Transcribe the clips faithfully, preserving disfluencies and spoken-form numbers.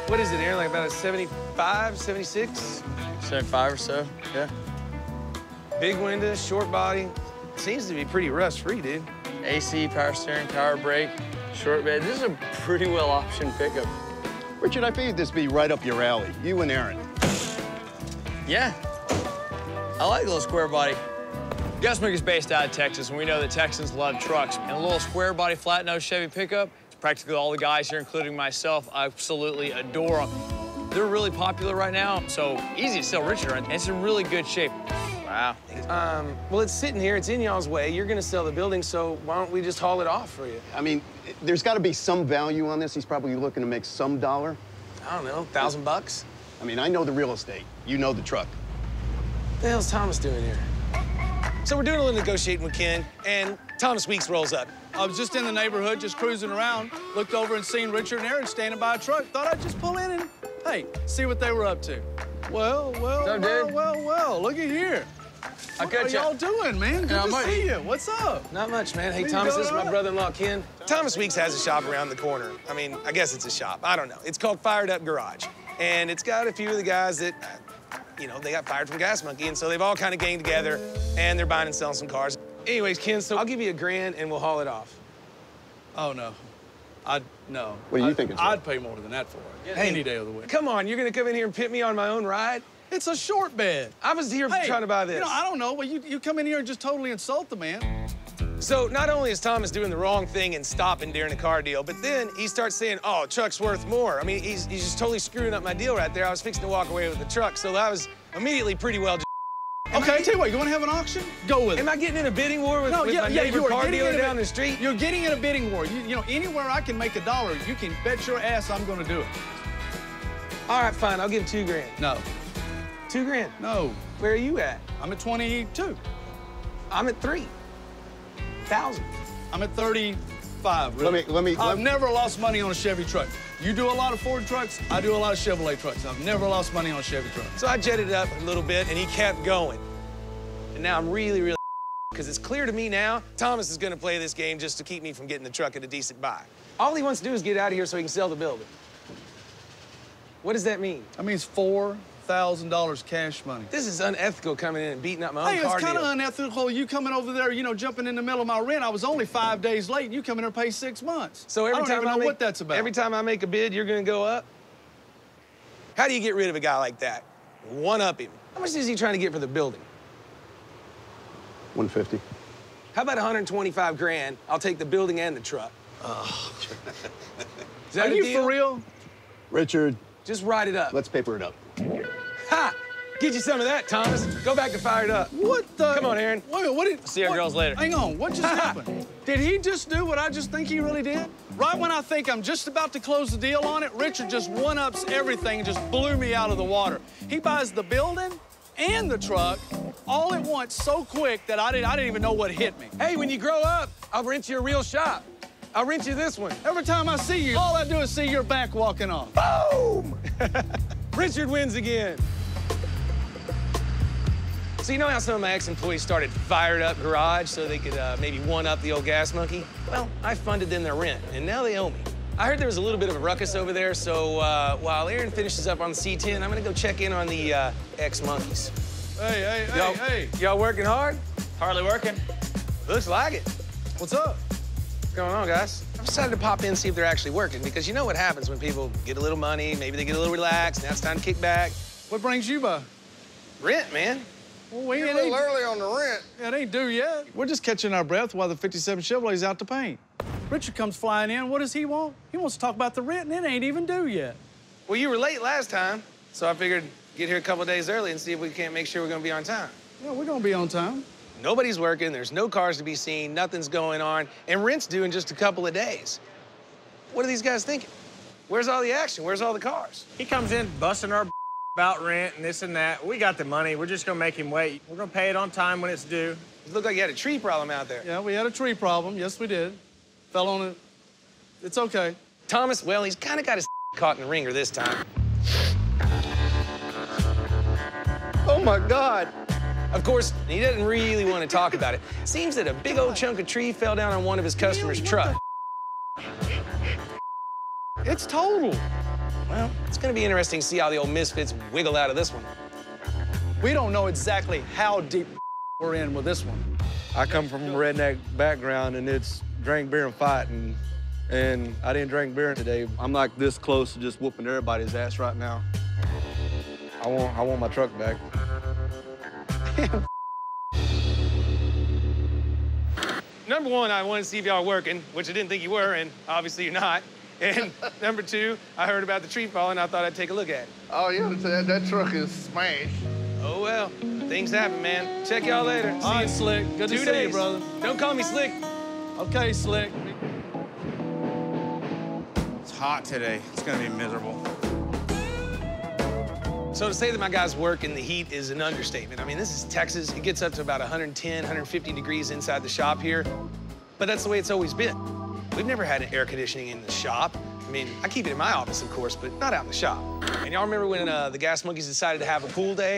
What is it, Aaron, like about a seventy-five, seventy-six? seventy-five or so, yeah. Big windows, short body. Seems to be pretty rust-free, dude. A C, power steering, power brake, short bed. This is a pretty well optioned pickup. Richard, I figured this be right up your alley, you and Aaron. Yeah, I like a little square body. Gasmaker's based out of Texas, and we know that Texans love trucks. And a little square body, flat nose Chevy pickup, it's practically all the guys here, including myself, absolutely adore them. They're really popular right now, so easy to sell Richard, and it's in really good shape. Wow. Um, well, it's sitting here, it's in y'all's way. You're gonna sell the building, so why don't we just haul it off for you? I mean, there's got to be some value on this. He's probably looking to make some dollar. I don't know, thousand bucks? I mean, I know the real estate. You know the truck. What the hell's Thomas doing here? So we're doing a little negotiating with Ken, and Thomas Weeks rolls up. I was just in the neighborhood, just cruising around, looked over and seen Richard and Aaron standing by a truck. Thought I'd just pull in and, hey, see what they were up to. Well, well, up, well, dude? well, well, look at here. I What are y'all doing, man? Good Yeah, to might- see you. What's up? Not much, man. Hey, What you Thomas, doing this is my up? brother-in-law, Ken. Thomas Weeks has a shop around the corner. I mean, I guess it's a shop. I don't know. It's called Fired Up Garage. And it's got a few of the guys that, you know, they got fired from Gas Monkey, and so they've all kind of ganged together, and they're buying and selling some cars. Anyways, Ken, so I'll give you a grand, and we'll haul it off. Oh, no. I'd, no. What are you I'd, thinking, sir? I'd pay more than that for it. Hey, Any day of the week. Come on, you're gonna come in here and pit me on my own ride? It's a short bed. I was here Hey, trying to buy this. You know, I don't know. Well, you, you come in here and just totally insult the man. So not only is Thomas doing the wrong thing and stopping during a car deal, but then he starts saying, oh, truck's worth more. I mean, he's, he's just totally screwing up my deal right there. I was fixing to walk away with the truck, so I was immediately pretty well Am Okay, I I tell you what, you want to have an auction? Go with it. Am I getting in a bidding war with, No, with yeah, my yeah, neighbor you are car getting dealer in a- down the street? You're getting in a bidding war. You, you know, anywhere I can make a dollar, you can bet your ass I'm going to do it. All right, fine, I'll give two grand. No. Two grand? No. Where are you at? I'm at twenty-two. I'm at three. Thousand. I'm at thirty-five, really. Let me- let me- I've let- never lost money on a Chevy truck. You do a lot of Ford trucks, I do a lot of Chevrolet trucks. I've never lost money on a Chevy truck. So I jetted it up a little bit, and he kept going. And now I'm really, really because it's clear to me now, Thomas is gonna play this game just to keep me from getting the truck at a decent buy. All he wants to do is get out of here so he can sell the building. What does that mean? That means four thousand dollars cash money. This is unethical coming in and beating up my own Hey, car it's kind of deal. unethical. You coming over there, you know, jumping in the middle of my rent. I was only five days late. You come in here and pay six months. So every I don't time even I know make, what that's about. Every time I make a bid, you're gonna go up? How do you get rid of a guy like that? One up him. How much is he trying to get for the building? one fifty. How about one hundred twenty-five grand? I'll take the building and the truck. Oh. Is that Are a you deal? for real? Richard, Just write it up. let's paper it up. Ha! Get you some of that, Thomas. Go back to Fired Up. What the? Come on, Aaron. Wait a minute, what did... See our what- girls later. Hang on, what just happened? Did he just do what I just think he really did? Right when I think I'm just about to close the deal on it, Richard just one-ups everything and just blew me out of the water. He buys the building and the truck all at once so quick that I didn't, I didn't even know what hit me. Hey, when you grow up, I'll rent you a real shop. I'll rent you this one. Every time I see you, all I do is see your back walking off. Boom! Richard wins again. So you know how some of my ex-employees started Fired Up Garage so they could uh, maybe one-up the old Gas Monkey? Well, I funded them their rent, and now they owe me. I heard there was a little bit of a ruckus over there, so uh, while Aaron finishes up on the C ten, I'm gonna go check in on the uh, ex-monkeys. Hey, hey, Y'all, hey, hey. y'all working hard? Hardly working. Looks like it. What's up? What's going on, guys? I decided to pop in and see if they're actually working, because you know what happens when people get a little money, maybe they get a little relaxed, now it's time to kick back. What brings you by? Rent, man. Well, we You're a ain't, little early on the rent. it ain't due yet. We're just catching our breath while the fifty-seven Chevrolet's out to paint. Richard comes flying in. What does he want? He wants to talk about the rent, and it ain't even due yet. Well, you were late last time, so I figured get here a couple days early and see if we can't make sure we're gonna be on time. Yeah, we're gonna be on time. Nobody's working, there's no cars to be seen, nothing's going on, and rent's due in just a couple of days. What are these guys thinking? Where's all the action? Where's all the cars? He comes in busting our about rent and this and that. We got the money. We're just gonna make him wait. We're gonna pay it on time when it's due. It looked like you had a tree problem out there. Yeah, we had a tree problem. Yes, we did. Fell on it. It's okay. Thomas, well, he's kind of got his caught in the ringer this time. Oh, my God. Of course, he doesn't really want to talk about it. Seems that a big old chunk of tree fell down on one of his customers' truck. It's total. Well, it's gonna be interesting to see how the old misfits wiggle out of this one. We don't know exactly how deep we're in with this one. I come from a redneck background, and it's drink beer and fight, and, and I didn't drink beer today. I'm like this close to just whooping everybody's ass right now. I want, I want my truck back. Number one, I wanted to see if y'all were working, which I didn't think you were, and obviously you're not. And number two, I heard about the tree falling. I thought I'd take a look at it. Oh, yeah, that, that truck is smashed. Oh, well, things happen, man. Check y'all later. All right, Slick. Good to Two see days. you, brother. Don't call me Slick. Okay, Slick. It's hot today. It's gonna be miserable. So to say that my guys work in the heat is an understatement. I mean, this is Texas. It gets up to about one hundred ten, one hundred fifty degrees inside the shop here. But that's the way it's always been. We've never had air conditioning in the shop. I mean, I keep it in my office, of course, but not out in the shop. And y'all remember when uh, the Gas Monkeys decided to have a pool day?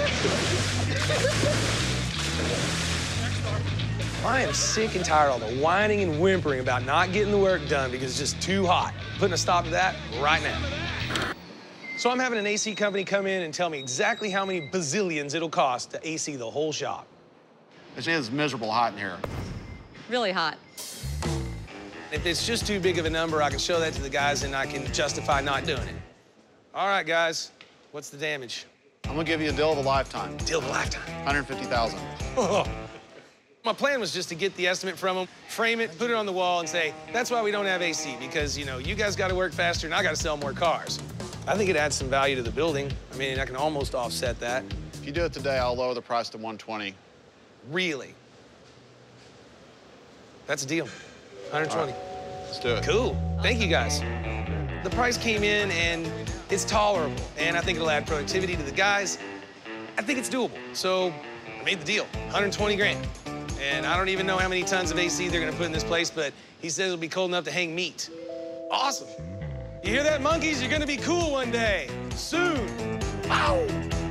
I am sick and tired of all the whining and whimpering about not getting the work done because it's just too hot. Putting a stop to that right now. So I'm having an A C company come in and tell me exactly how many bazillions it'll cost to A C the whole shop. It is miserable hot in here. Really hot. If it's just too big of a number, I can show that to the guys and I can justify not doing it. All right, guys, what's the damage? I'm gonna give you a deal of a lifetime. Deal of a lifetime. one hundred fifty thousand. Oh. My plan was just to get the estimate from them, frame it, put it on the wall, and say, that's why we don't have A C, because, you know, you guys got to work faster and I got to sell more cars. I think it adds some value to the building. I mean, I can almost offset that. If you do it today, I'll lower the price to one twenty. Really? That's a deal. one hundred twenty. Right. Let's do it. Cool. Thank you, guys. The price came in, and it's tolerable, and I think it'll add productivity to the guys. I think it's doable, so I made the deal. one hundred twenty grand. And I don't even know how many tons of A C they're gonna put in this place, but he says it'll be cold enough to hang meat. Awesome. You hear that, monkeys? You're gonna be cool one day. Soon. Ow!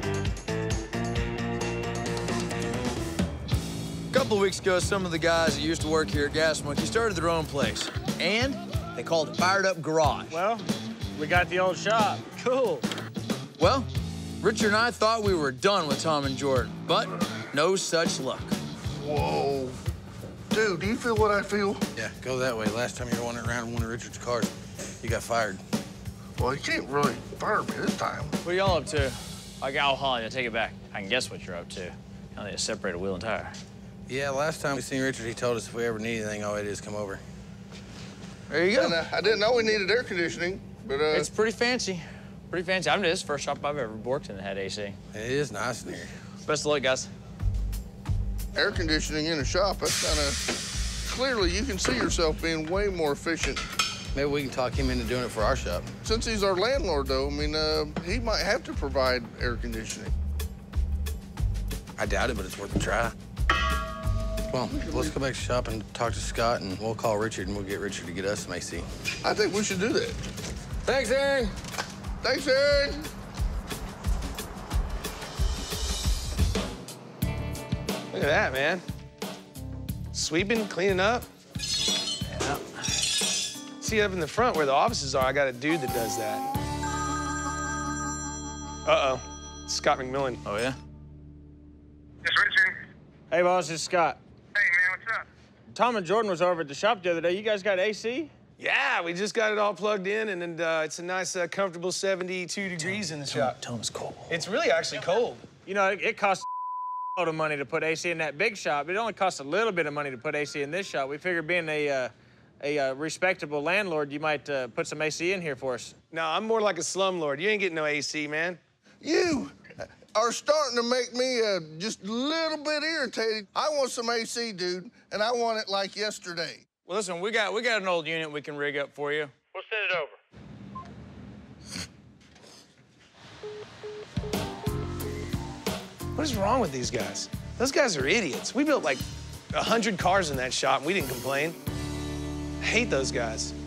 A couple of weeks ago, some of the guys that used to work here at Gas Monkey started their own place. And they called it Fired Up Garage. Well, we got the old shop. Cool. Well, Richard and I thought we were done with Tom and Jordan, but no such luck. Whoa. Dude, do you feel what I feel? Yeah, go that way. Last time you were running around in one of Richard's cars, you got fired. Well, you can't really fire me this time. What are y'all up to? I got I'll Holly, I take it back. I can guess what you're up to. I need to separate a wheel and tire. Yeah, last time we seen Richard, he told us if we ever need anything, all we do is come over. There you go. And, uh, I didn't know we needed air conditioning, but, uh... It's pretty fancy. Pretty fancy. I mean, this is the first shop I've ever worked in that had A C. It is nice in here. Best of luck, guys. air conditioning in a shop, that's kind of... Clearly, you can see yourself being way more efficient. Maybe we can talk him into doing it for our shop. Since he's our landlord, though, I mean, uh, he might have to provide air conditioning. I doubt it, but it's worth a try. Well, let's go back to the shop and talk to Scott, and we'll call Richard, and we'll get Richard to get us some A C. I think we should do that. Thanks, Aaron. Thanks, Aaron. Look at that, man. Sweeping, cleaning up. Yeah. See, up in the front where the offices are, I got a dude that does that. Uh-oh. Scott McMillan. Oh, yeah? It's Richard. Hey, boss, it's Scott. Hey, man, what's up? Tom and Jordan was over at the shop the other day. You guys got A C? Yeah, we just got it all plugged in, and, and uh, it's a nice, uh, comfortable seventy-two degrees in the shop. Tell him it's cold. It's really actually cold. You know, it, it costs a lot of money to put A C in that big shop. It only costs a little bit of money to put A C in this shop. We figured being a, uh, a uh, respectable landlord, you might uh, put some A C in here for us. No, I'm more like a slumlord. You ain't getting no A C, man. You are starting to make me uh, just a little bit irritated. I want some A C, dude, and I want it like yesterday. Well, listen, we got we got an old unit we can rig up for you. We'll send it over. What is wrong with these guys? Those guys are idiots. We built like a hundred cars in that shop, and we didn't complain. I hate those guys.